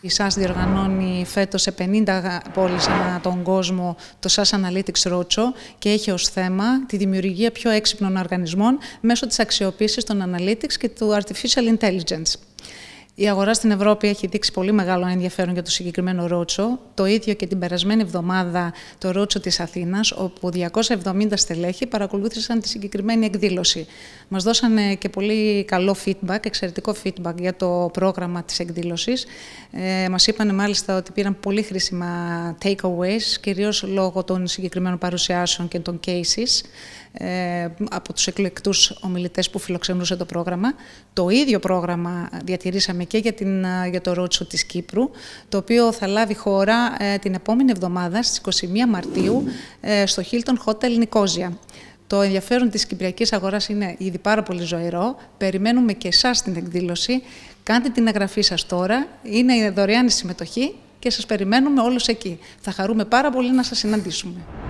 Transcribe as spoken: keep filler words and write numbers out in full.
Η ΣΑΣ διοργανώνει φέτος σε πενήντα πόλεις ανά τον κόσμο το ΣΑΣ Analytics Roadshow και έχει ως θέμα τη δημιουργία πιο έξυπνων οργανισμών μέσω της αξιοποίησης των Analytics και του Artificial Intelligence. Η αγορά στην Ευρώπη έχει δείξει πολύ μεγάλο ενδιαφέρον για το συγκεκριμένο roadshow. Το ίδιο και την περασμένη εβδομάδα το roadshow της Αθήνας, όπου διακόσια εβδομήντα στελέχη παρακολούθησαν τη συγκεκριμένη εκδήλωση. Μας δώσανε και πολύ καλό feedback, εξαιρετικό feedback για το πρόγραμμα της εκδήλωσης. Ε, μας είπαν μάλιστα ότι πήραν πολύ χρήσιμα takeaways, κυρίως λόγω των συγκεκριμένων παρουσιάσεων και των cases, ε, από τους εκλεκτούς ομιλητές που φιλοξενούσε το πρόγραμμα. Το ίδιο πρόγραμμα διατηρήσαμε και για, την, για το roadshow της Κύπρου, το οποίο θα λάβει χώρα ε, την επόμενη εβδομάδα στις είκοσι μία Μαρτίου ε, στο Hilton Hotel Νικόζια. Το ενδιαφέρον της κυπριακής αγοράς είναι ήδη πάρα πολύ ζωηρό. Περιμένουμε και εσάς στην εκδήλωση. Κάντε την εγγραφή σας τώρα. Είναι δωρεάν η συμμετοχή και σας περιμένουμε όλους εκεί. Θα χαρούμε πάρα πολύ να σας συναντήσουμε.